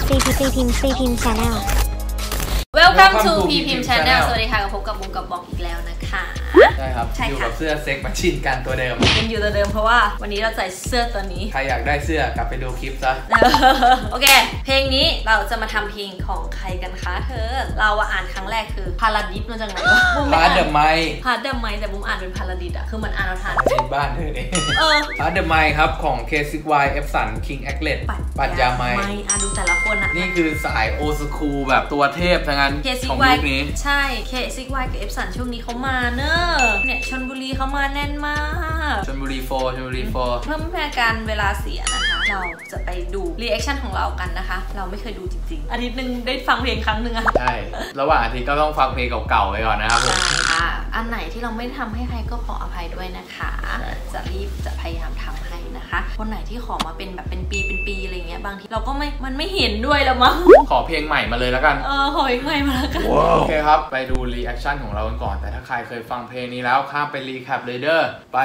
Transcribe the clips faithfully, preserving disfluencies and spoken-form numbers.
ซีพีซีพิมพ์ซีพิมพ์ Channel Welcome to พีพิมพ์ Channel สวัสดีค่ะกับพบกับบุ้งกับบองอีกแล้วนะคะใช่ครับอยู่กับเสื้อเซ็กมาชินกันตัวเดิมยังอยู่ตัวเดิมเพราะว่าวันนี้เราใส่เสื้อตัวนี้ใครอยากได้เสื้อกลับไปดูคลิปซะโอเคเพลงนี้เราจะมาทำเพลงของใครกันคะเธอเราอ่านครั้งแรกคือพาราดิสมาจากไหนวะพาเดอะไมพาเดอะไมแต่บุ้งอ่านเป็นพาราดิสอะคือเหมือนอ่านเอาทานในบ้านเธอเองพาเดอะไมครับของ เค ซิกซ์ วาย เอฟ สัน คิง แอคเลต ปัญญาไมอ่านดูแต่ละคนอะนี่คือสายโอสคูลแบบตัวเทพทั้งนั้นของยุคนี้ใช่ เค ซิกซ์ วาย กับ เอฟ สัน ช่วงนี้เขามาเนอะเนี่ยชลบุรีเขามาแน่นมากชลบุรีโฟชลบุรีโฟเพื่อไม่ให้การเวลาเสียนะคะเราจะไปดูรีแอคชั่นของเรากันนะคะเราไม่เคยดูจริงๆอาทิตย์หนึ่งได้ฟังเพลงครั้งหนึ่งอะใช่ระหว่างอาทิตย์ก็ต้องฟังเพลงเก่าๆไปก่อนนะครับผมอันไหนที่เราไม่ทำให้ใครก็ขออภัยด้วยนะคะจะรีบจะพยายามทำให้นะคะคนไหนที่ขอมาเป็นแบบเป็นปีเป็นปีอะไรเงี้ยบางทีเราก็ไม่มันไม่เห็นด้วยแล้วมั้งขอเพลงใหม่มาเลยแล้วกันเออขอเพลงใหม่มาแล้วกันโอเคครับไปดูรีแอคชั่นของเรากันก่อนแต่ถ้าใครเคยฟังเพลงนี้แล้วข้ามไปรีแคปเลยเด้อไป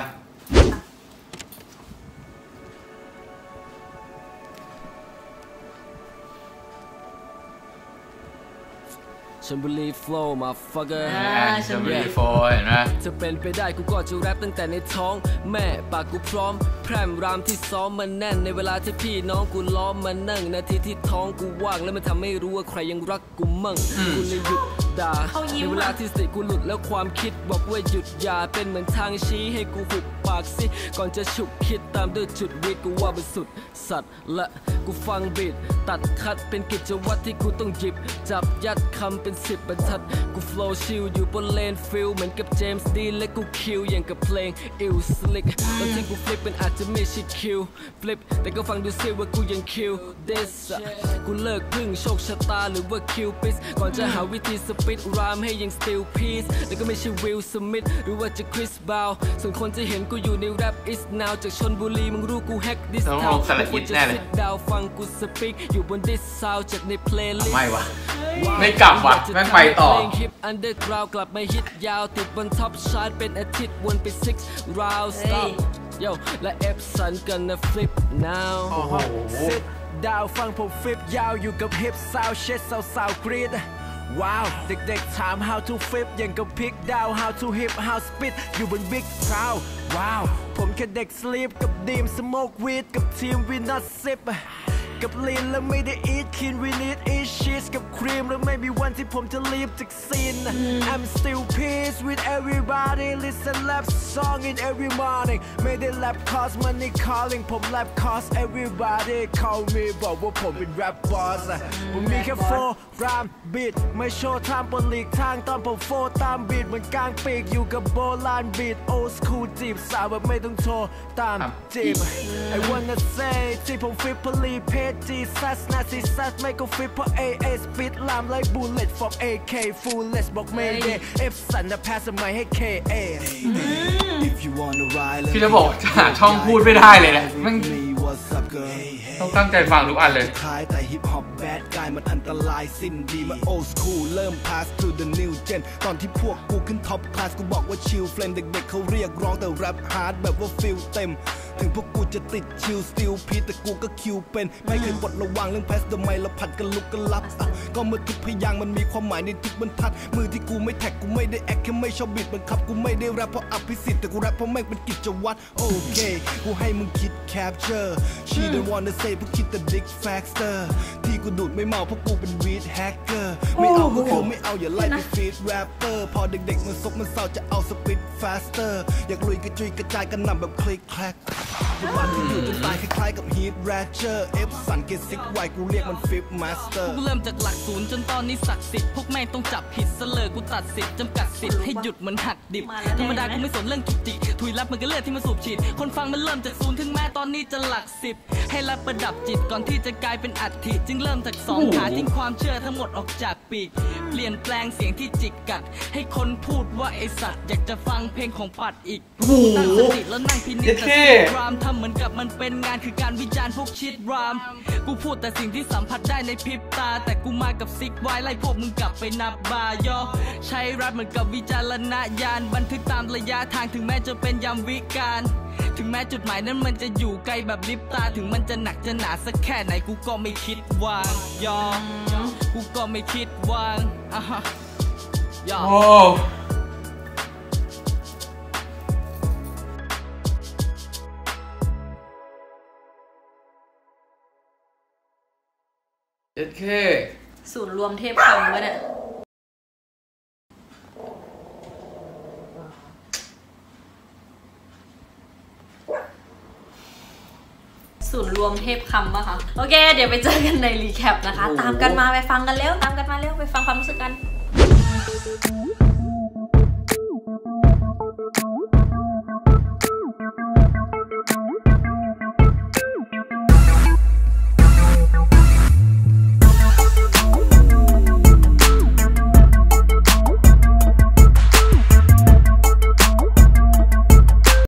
ชลบุรีโฟล์มาฟักเกอร์ชลบุรีโฟล์เห็นไหมจะเป็นไปได้กูก็จะแรปตั้งแต่ในท้องแม่ปากกูพร้อมแพร่มรามที่ซ้อมมันแน่นในเวลาที่พี่น้องกูล้อมมันนั่งนาทีที่ท้องกูว่างแล้วมันทำให้รู้ว่าใครยังรักกูมั่งกูเลยหยุดด่าในเวลาที่สติกูหลุดแล้วความคิดบอกว่าหยุดอย่าเป็นเหมือนทางชี้ให้กูหุบปากสิก่อนจะฉุกคิดตามด้วยจุดวิทย์กูว่าเป็นสุดสัตว์และกูฟังบีทตัดคัดเป็นกิจวัตรที่กูต้องหยิบจับยัดคำเป็นสิบบรรทัดกูโฟล์ชิลอยู่บนเลนฟิลเหมือนกับเจมส์ดีและกูคิวอย่างกับเพลงอิลสลิกตอนที่กูฟลิปเป็นอาจจะไม่ใช่คิวฟลิปแต่ก็ฟังดูซิว่ากูยังคิวเดสกูเลิกพึ่งโชคชะตาหรือว่าคิวปิสก่อนจะหาวิธีสปิดรามให้ยังสติลพีซแล้วก็ไม่ใช่วิลสมิธหรือว่าจะคริสบาวส่วนคนจะเห็นกูอยู่ในแรปอิสนาวจากชลบุรีมึงรู้กูแฮกดิสทาวกูจะสิดดาวฟังกูสปิกอยู่บนดิสซาวจากในเพลย์ลิสต์ไม่วะไม่กลับว่ะแม่งไปต่อฮิปอันเดอร์กราวกลับมาฮิตยาวติดบนท็อปชาร์ตเป็นอาทิตย์วนไป six rounds stop yo และเอฟสันกันนะ flip now ซิดดาวฟังผมฟลิปยาวอยู่กับฮิปซาวเช็ดสาวสาวกรีดว้าวเด็กๆถาม how to flip ยังกับพิกดาว how to hip how spit อยู่บน big crowd ว้าวผมแค่เด็ก sleep กับดีม smoke weed กับทีม we not sipกับลีนแล้วไม่ได้ eat clean we need eat cheese กับครีมแล้วไม่มีวันที่ผมจะลีบจากซีน I'm still peace with everybody listen rap song in every morning ไม่ได้ rap cause money calling ผม rap cause everybody call me บอกว่าผมเป็น rap boss ผมมีแค่โฟร์รามบีทไม่โชว์ทางบนหลีกทางตอนผมโฟตามบีทเหมือนกลางปีกอยู่กับโบราณบีท old school จีบสาวแบบไม่ต้องโทรตามจีบ I wanna say ที่ผมฟิปพลีเพจีซัสนาซีซัสไม่ก็ฟิปเพราะ เอ เอ สปิดลามไล่บูลเลต from เอ เค foolish บอกเมย์เดย์ F สันนะแพ้สมัยให้ เค เอพี่จะบอกจะหาช่องพูดไม่ได้เลยนะมันต้องตั้งใจฟังทุกอันเลยคล้ายแต่ฮิปฮอปแบดกายมันอันตรายสิ้นดีมา old school เริ่ม pass to the new gen ตอนที่พวกกูขึ้นท็อปคลาสกูบอกว่าชิลเฟรมเด็กๆเขาเรียกร้องแต่แรปฮาร์ดแบบว่าฟิลเต็มถึงพวกกูจะติดชิลสติลพีแต่กูก็คิวเป็นไม่เคยปลดระวังเรื่องแพสเดอร์ไมเราผัดกันลุกกันลับก็เมื่อทุกพยางมันมีความหมายในทุกบรรทัดมือที่กูไม่แท็กกูไม่ได้แอคแค่ไม่ชอบบิดบังคับกูไม่ได้แรปเพราะอภิสิทธิ์แต่กูแรปเพราะแม่งเป็นกิจวัตรโอเคกูให้มึงคิด capture she don't wanna say พวกคิดแต่ dick factor ที่กูดูดไม่เมาเพราะกูเป็นวีดแฮกเกอร์ไม่เอาก็คือไม่เอาอย่าไล่ไปฟีดแรปเปอร์พอเด็กๆมันซกมันเศร้าจะเอาสปิด faster อยากลุยกระจุยกระจายกันนำแบบคลิกแคลกวันที่อยู่จนตายคล้ายๆกับ Heat Ratcher F สันเกซิกไวกูเรียกมัน Flip Master กูเริ่มจากหลักศูนย์จนตอนนี้ศักดิ์สิทธิ์พวกแม่งต้องจับผิดเสลอกูตัดสิทธิ์จำกัดสิทธิ์ให้หยุดเหมือนหักดิบธรรมดากูไม่สนเรื่องจุกจิกถุยรับมันก็เลือดที่มาสูบฉีดคนฟังมันเริ่มจากศูนย์ถึงแม้ตอนนี้จะหลักสิบให้รับประดับจิตก่อนที่จะกลายเป็นอัฐิจึงเริ่มจากสองขาทิ้งความเชื่อทั้งหมดออกจากปีกเปลี่ยนแปลงเสียงที่จิกกัดให้คนพูดว่าไอสัตว์อยากจะฟังเพลงของปัดอีกตั้งสติแล้วนั่งพินิจแต่รามทำเหมือนกับมันเป็นงานคือการวิจารณ์พวกชิดรามกูพูดแต่สิ่งที่สัมผัสได้ในพริบตาแต่กูมากับซิกไว้ไล่พวกมึงกลับไปนับบายอใช้แรปเหมือนกับวิจารณญาณบันทึกตามระยะทางถึงแม้จะเป็นยามวิกาลถึงแม้จุดหมายนั้นมันจะอยู่ไกลแบบลิบตาถึงมันจะหนักจะหนาสักแค่ไหนกูก็ไม่คิดวางยอมกูก็ไม่คิดวางอ่ะฮะยอมโอ้เจ็ดเคศูนย์รวมเทพคำวะเนี่ยศูนย์รวมเทพคำป่ะคะโอเคเดี๋ยวไปเจอกันในรีแคปนะคะตามกันมาไปฟังกันเร็วตามกันมาเร็วไปฟังความรู้สึกกัน